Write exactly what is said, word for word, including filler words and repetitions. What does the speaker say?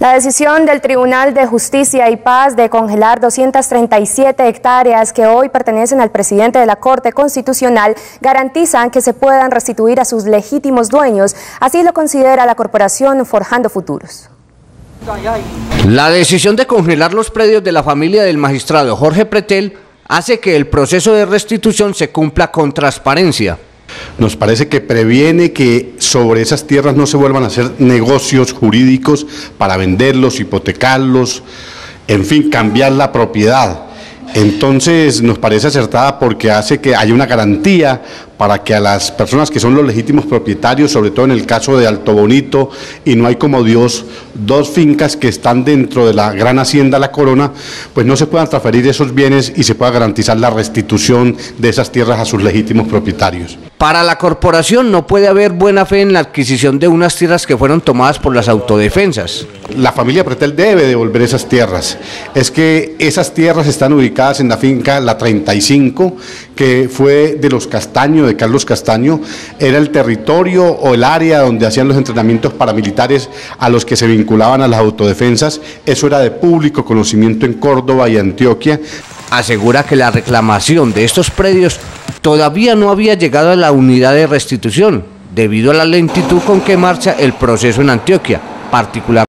La decisión del Tribunal de Justicia y Paz de congelar doscientas treinta y siete hectáreas que hoy pertenecen al presidente de la Corte Constitucional garantizan que se puedan restituir a sus legítimos dueños. Así lo considera la corporación Forjando Futuros. La decisión de congelar los predios de la familia del magistrado Jorge Pretel hace que el proceso de restitución se cumpla con transparencia. Nos parece que previene que sobre esas tierras no se vuelvan a hacer negocios jurídicos para venderlos, hipotecarlos, en fin, cambiar la propiedad. Entonces nos parece acertada porque hace que haya una garantía para que a las personas que son los legítimos propietarios, sobre todo en el caso de Alto Bonito, y No Hay Como Dios, dos fincas que están dentro de la gran hacienda La Corona, pues no se puedan transferir esos bienes y se pueda garantizar la restitución de esas tierras a sus legítimos propietarios. Para la corporación no puede haber buena fe en la adquisición de unas tierras que fueron tomadas por las autodefensas. La familia Pretel debe devolver esas tierras. Es que esas tierras están ubicadas en la finca La treinta y cinco, que fue de los Castaño, de Carlos Castaño, era el territorio o el área donde hacían los entrenamientos paramilitares a los que se vinculaban a las autodefensas. Eso era de público conocimiento en Córdoba y Antioquia. Asegura que la reclamación de estos predios todavía no había llegado a la unidad de restitución, debido a la lentitud con que marcha el proceso en Antioquia, particularmente